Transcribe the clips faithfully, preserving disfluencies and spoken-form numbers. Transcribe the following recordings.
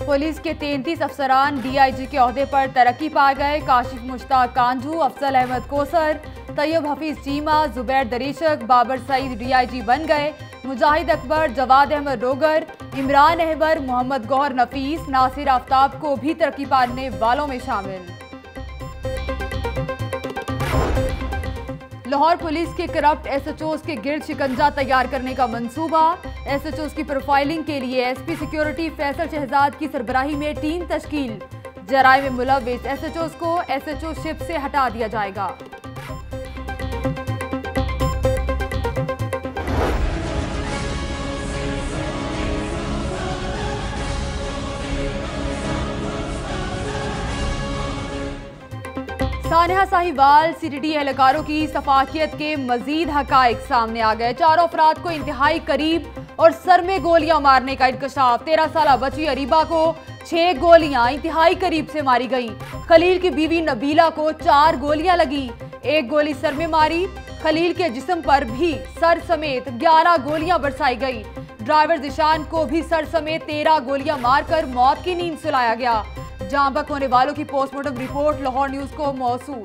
Police के तैंतीस अफसरान डीआईजी के ओहदे पर तरक्की पा गए। काशिफ मुश्ताक कांझू, अफजल अहमद कोसर, तैयब हफीज चीमा, जुबैर दरीशक, बाबर सईद डीआईजी बन गए। मुजाहिद अकबर, जवाद अहमद रोगर, इमरान अहबर, मोहम्मद गौहर नफीस, नासिर आफ्ताब को भी तरक्की पाने वालों में शामिल। लाहौर पुलिस के करप्ट एसएचओज के गिर्द शिकंजा तैयार करने का मंसूबा। एसएचओज की प्रोफाइलिंग के लिए एसपी सिक्योरिटी फैसल शहजाद की सरबराही में टीम तश्कील। जराए में मुलव्विस एसएचओज को एसएचओ शिप से हटा दिया जाएगा। सानिया साहिवाल सीटीडी एहलकारों की सफाकियत के मजीद हकाइक सामने आ गए। चारों अफराद को इंतहाई करीब और सर में गोलियां मारने का इंकशाफ। तेरह साल बच्ची अरीबा को छह गोलियां इंतहाई करीब से मारी गई। खलील की बीवी नबीला को चार गोलियां लगी, एक गोली सर में मारी। खलील के जिस्म पर भी सर समेत ग्यारह गोलियां बरसाई गई। ड्राइवर जिशान को भी सर समेत तेरह गोलियां मारकर मौत की नींद सुलाया गया। जाँ बहक होने वालों की पोस्टमार्टम रिपोर्ट लाहौर न्यूज को मौसूल।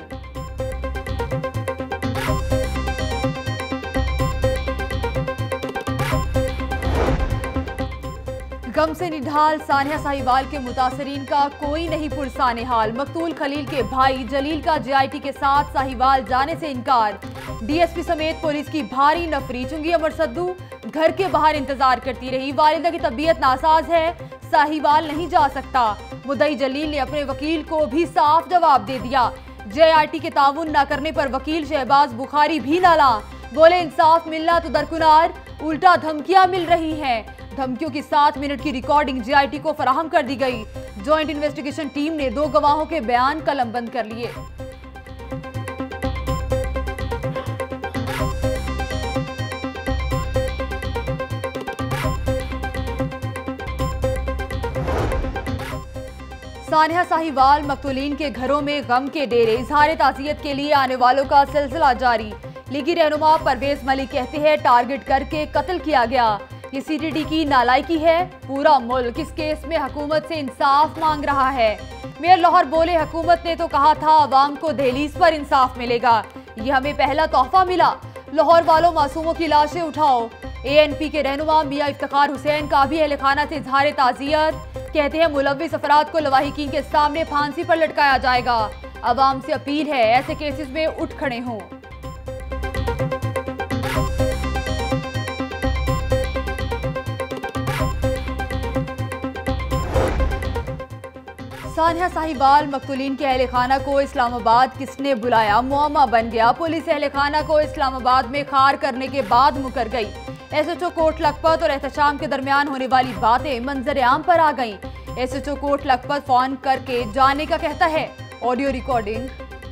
गम से निढाल सानिया साहिवाल के मुतासरीन का कोई नहीं पुरसाने हाल। मकतूल खलील के भाई जलील का जेआईटी के साथ साहिवाल जाने से इनकार। डीएसपी समेत पुलिस की भारी नफरी। चुंगी अमर सद्दू घर के बाहर इंतजार करती रही। वालिदा की तबीयत नासाज है, साहिवाल नहीं जा सकता। मुद्दई जलील ने अपने वकील को भी साफ जवाब दे दिया। जेआईटी के ताउन न करने पर वकील शहबाज बुखारी भी नाला। बोले इंसाफ मिलना तो दरकुनार, उल्टा धमकियां मिल रही हैं। धमकियों की सात मिनट की रिकॉर्डिंग जेआईटी को फराहम कर दी गई। जॉइंट इन्वेस्टिगेशन टीम ने दो गवाहों के बयान कलमबंद कर लिए। सानिया साहिवाल मकतूलीन के घरों में गम के डेरे। इजहार ताज़ियत के लिए आने वालों का सिलसिला जारी। लीगी रहनुमा परवेज मलिक कहते हैं टारगेट करके कत्ल किया गया। ये सीटीडी की नालायकी है। पूरा मुल्क इस केस में हुकूमत से इंसाफ मांग रहा है। मेयर लाहौर बोले हुकूमत ने तो कहा था अवाम को दहलीज पर इंसाफ मिलेगा, ये हमें पहला तोहफा मिला। लाहौर वालों मासूमों की लाशें उठाओ। एएनपी के रहनुमा मियां इफ्तिखार हुसैन का भी अहल खाना से इजहार ताज़ियत। कहते हैं मुलव्विस अफराद को लवाहिकीन के सामने फांसी पर लटकाया जाएगा। अवाम से अपील है ऐसे केसेस में उठ खड़े हों। सानिया साहिवाल मकतूलीन के अहल खाना को इस्लामाबाद किसने बुलाया, मुअम्मा बन गया। पुलिस अहल खाना को इस्लामाबाद में खार करने के बाद मुकर गई। एसएचओ कोट लखपत और एहतशाम के दरमियान होने वाली बातें मंजर आम पर आ गईं। एसएचओ कोट लखपत फोन करके जाने का कहता है। Audio recording.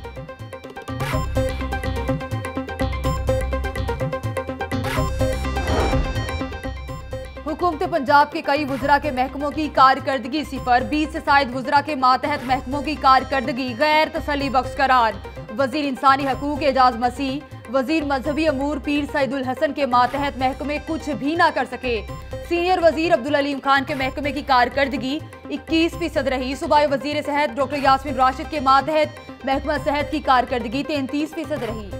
हुकूमत पंजाब के कई वुज़रा के महकमों की कारकर्दगी सिफर। बीस से शायद वुज़रा के मातहत महकमों की कारकर्दगी गैर तसल्ली बख्श करार। वजीर इंसानी हकूक एजाज मसीह, वजीर मजहबी अमूर पीर सईदुल हसन के मातहत महकमे कुछ भी ना कर सके। सीनियर वजीर अब्दुल अलीम खान के महकमे की कारकर्दगी इक्कीस फीसद रही। सूबाई वजीर सेहत डॉक्टर यास्मीन राशिद के मातहत महकमा सेहत की कारकर्दगी तैंतीस फीसद रही।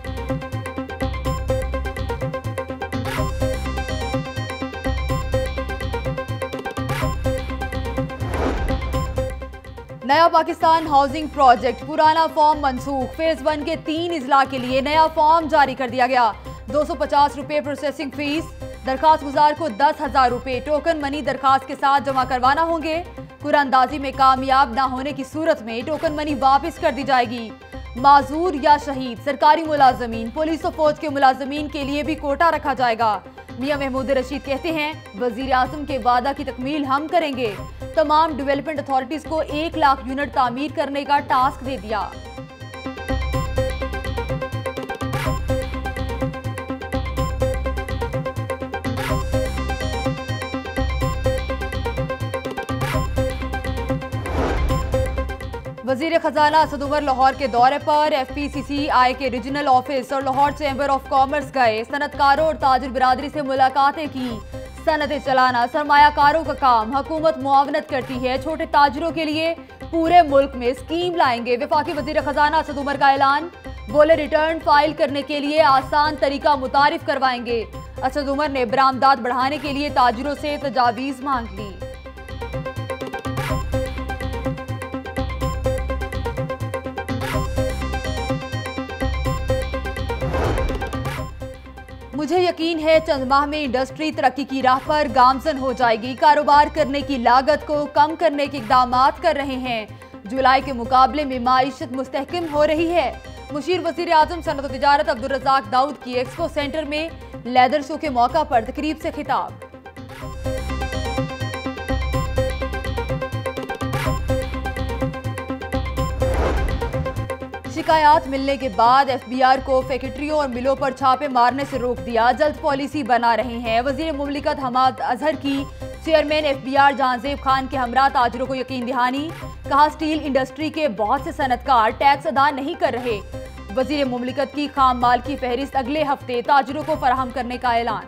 नया पाकिस्तान हाउसिंग प्रोजेक्ट पुराना फॉर्म मनसूख। फेज वन के तीन इजला के लिए नया फॉर्म जारी कर दिया गया। दो सौ पचास रुपए प्रोसेसिंग फीस। दरखास्त गुजार को दस हजार रुपए टोकन मनी दरखास्त के साथ जमा करवाना होंगे। कुरानंदाजी में कामयाब न होने की सूरत में टोकन मनी वापस कर दी जाएगी। माजूर या शहीद सरकारी मुलाजमीन, पुलिस और फौज के मुलाजमीन के लिए भी कोटा रखा जाएगा। मियां महमूद रशीद कहते हैं वजीर आजम के वादा की तकमील हम करेंगे। तमाम डेवलपमेंट अथॉरिटीज को एक लाख यूनिट तामीर करने का टास्क दे दिया। वजीर खजाना असद उमर लाहौर के दौरे पर। एफ पी सी सी आई के रीजनल ऑफिस और लाहौर चैम्बर ऑफ कॉमर्स गए। सनतकारों और ताजिर बिरादरी से मुलाकातें की। सनतें चलाना सरमायाकारों का काम, हुकूमत मुआवनत करती है छोटे ताजरों के लिए, पूरे मुल्क में स्कीम लाएंगे। वफाकी वजीर खजाना असद उमर का ऐलान, बोले रिटर्न फाइल करने के लिए आसान तरीका मुतारिफ करवाएंगे। असद उमर ने बरामदात बढ़ाने के लिए ताजरों से तजावीज मांग ली। मुझे यकीन है चंद माह में इंडस्ट्री तरक्की की राह पर गामजन हो जाएगी। कारोबार करने की लागत को कम करने के इकदाम कर रहे हैं। जुलाई के मुकाबले में माईशत मुस्तहकम हो रही है। मुशीर वजीर आजम सनत व तिजारत अब्दुल रज़ाक दाऊद की एक्सपो सेंटर में लेदर शो के मौका पर तकरीब से खिताब। शिकायत मिलने के बाद एफबीआर को फैक्ट्रियों और मिलों पर छापे मारने से रोक दिया। जल्द पॉलिसी बना रहे हैं। वजीर मुमलिकत हमाद अजहर की चेयरमैन एफबीआर जहांजेब खान के हमरा ताजरों को यकीन दहानी। कहा स्टील इंडस्ट्री के बहुत से सनतकार टैक्स अदा नहीं कर रहे। वजीर मुमलिकत की खाम माल की फहरिस्त अगले हफ्ते ताजरों को फराहम करने का ऐलान।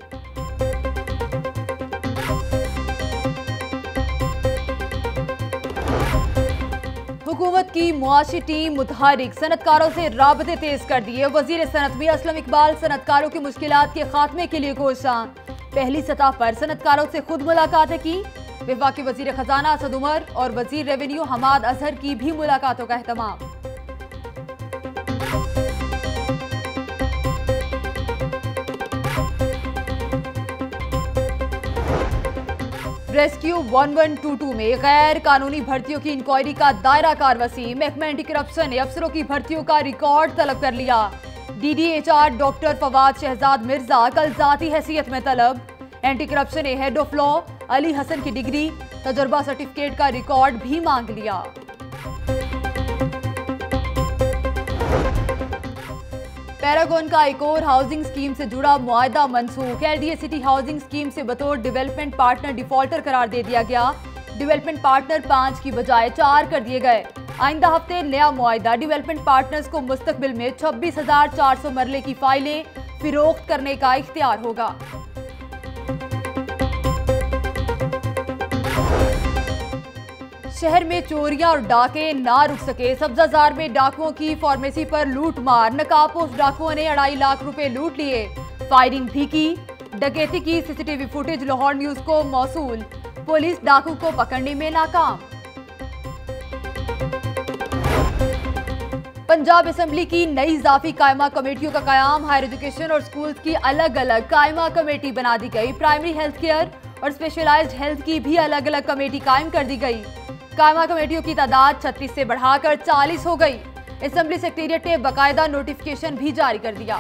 हुकूमत की मुआशी टीम मुतहरिक, सनतकारों से राबते तेज कर दिए। वजीर सनत मियां असलम इकबाल सनतकारों की मुश्किलात के खात्मे के लिए कोशां। पहली सतह पर सनतकारों से खुद मुलाकातें की। वफाकी वजीर खजाना असद उमर और वजीर रेवेन्यू हमाद अजहर की भी मुलाकातों का एहतमाम। रेस्क्यू ग्यारह सौ बाईस में गैर कानूनी भर्तियों की इंक्वायरी का दायरा कार वसी। महकमा एंटी करप्शन ने अफसरों की भर्तियों का रिकॉर्ड तलब कर लिया। डीडीएचआर डॉक्टर फवाद शहजाद मिर्जा कल जाती हैसियत में तलब। एंटी करप्शन ने head of law Ali Hasan की डिग्री तजुर्बा सर्टिफिकेट का रिकॉर्ड भी मांग लिया। पैरागॉन का एक और हाउसिंग स्कीम से जुड़ा मुआहदा मनसूख। एलडीए सिटी हाउसिंग स्कीम से बतौर डेवलपमेंट पार्टनर डिफॉल्टर करार दे दिया गया। डेवलपमेंट पार्टनर पांच की बजाय चार कर दिए गए। आइंदा हफ्ते नया मुआहदा डेवलपमेंट पार्टनर्स को मुस्तकबिल में छब्बीस हजार चार सौ मरले की फाइलें फिरोख्त करने का इख्तियार होगा। शहर में चोरियां और डाके ना रुक सके। सब्जाजार में डाकुओं की फार्मेसी पर लूट मार। नकाबपोश डाकुओं ने अढ़ाई लाख रुपए लूट लिए। फायरिंग भी की। डकैती की सीसीटीवी फुटेज लाहौर न्यूज को मौसूल। पुलिस डाकू को पकड़ने में नाकाम। पंजाब असेंबली की नई इजाफी कायमा कमेटियों का कयाम। हायर एजुकेशन और स्कूल्स की अलग अलग कायमा कमेटी बना दी गई। प्राइमरी हेल्थ केयर और स्पेशलाइज्ड हेल्थ की भी अलग अलग कमेटी कायम कर दी गई। कायमा कमेटियों की तादाद छत्तीस से बढ़ाकर चालीस हो गई। असेंबली सेक्रेटेरिएट ने बाकायदा नोटिफिकेशन भी जारी कर दिया।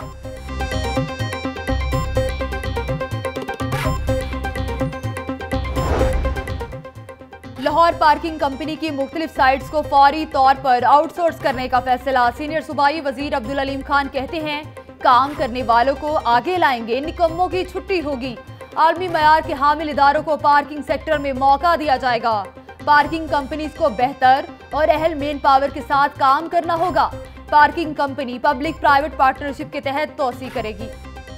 लाहौर पार्किंग कंपनी की मुख्तलिफ साइट्स को फौरी तौर पर आउटसोर्स करने का फैसला। सीनियर सूबाई वजीर अब्दुल अलीम खान कहते हैं काम करने वालों को आगे लाएंगे, निकम्मों की छुट्टी होगी। आलमी मयार के हामिल इदारों को पार्किंग सेक्टर में मौका दिया जाएगा। पार्किंग कंपनीज को बेहतर और अहल मेन पावर के साथ काम करना होगा। Parking company public private partnership के तहत तोसी करेगी।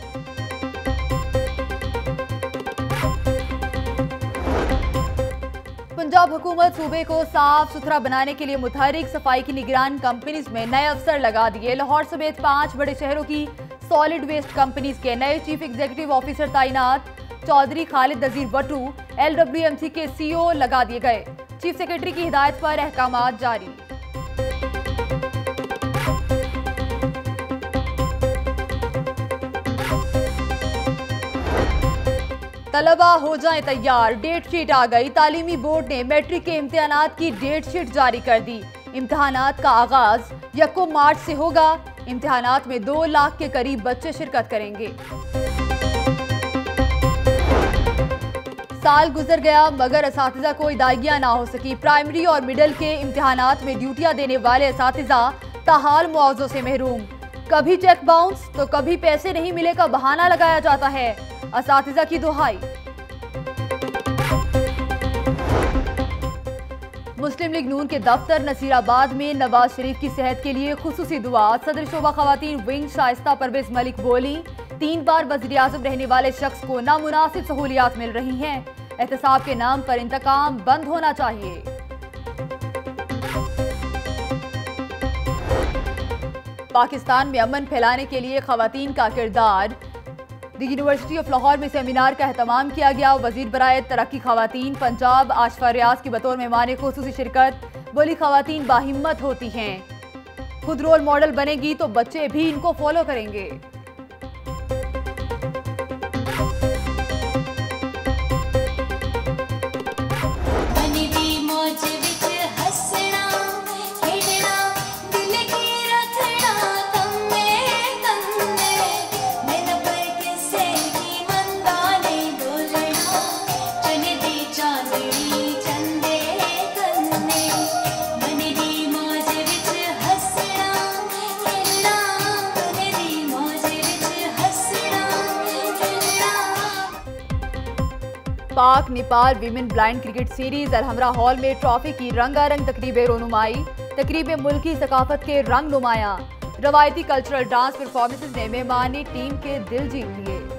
पंजाब हुकूमत सूबे को साफ सुथरा बनाने के लिए मुतहरिक सफाई की निगरान कंपनीज में नए अफसर लगा दिए। लाहौर समेत पांच बड़े शहरों की सॉलिड वेस्ट कंपनीज के नए चीफ एग्जीक्यूटिव ऑफिसर तैनात। चौधरी खालिद नजीर बटू एलडब्ल्यूएमसी के सीईओ लगा दिए गए। चीफ सेक्रेटरी की हिदायत पर अहकामात जारी। तलबा हो जाएं तैयार, डेट शीट आ गई। तालीमी बोर्ड ने मैट्रिक के इम्तिहानात की डेट शीट जारी कर दी। इम्तिहानात का आगाज यकम मार्च से होगा। इम्तिहानात में दो लाख के करीब बच्चे शिरकत करेंगे। साल गुजर गया मगर असातिज़ा को अदायगियां ना हो सकी। प्राइमरी और मिडिल के इम्तिहानात में ड्यूटियां देने वाले असातिज़ा ताहाल मुआवजों से महरूम। कभी चेक बाउंस तो कभी पैसे नहीं मिले का बहाना लगाया जाता है। असातिज़ा की दुहाई। मुस्लिम लीग नून के दफ्तर नसीराबाद में नवाज शरीफ की सेहत के लिए खुसूसी दुआ। सदर शोबा खवातीन विंग शाइस्ता परवेज मलिक बोली तीन बार वज़ीर आज़म रहने वाले शख्स को नामुनासिब सहूलियात मिल रही हैं। एहतसाब के नाम पर इंतकाम बंद होना चाहिए। पाकिस्तान में अमन फैलाने के लिए खवातीन का किरदार। द यूनिवर्सिटी ऑफ लाहौर में सेमिनार का एहतमाम किया गया। वजीर बराए तरक्की खवातीन पंजाब आशफा रियाज की बतौर मेहमान खुसूसी शिरकत। बोली, खवातीन बाहिम्मत होती हैं, खुद रोल मॉडल बनेगी तो बच्चे भी इनको फॉलो करेंगे। Pak Nepal women blind cricket series Alhamra hall में ट्रॉफी की रंगारंग तकरीबें रोनुमाई। तकरीबें मुल्की सकाफत के रंग नुमाया। रवायती कल्चरल डांस परफॉर्मेंसेज ने मेहमानी टीम के दिल जीत लिए।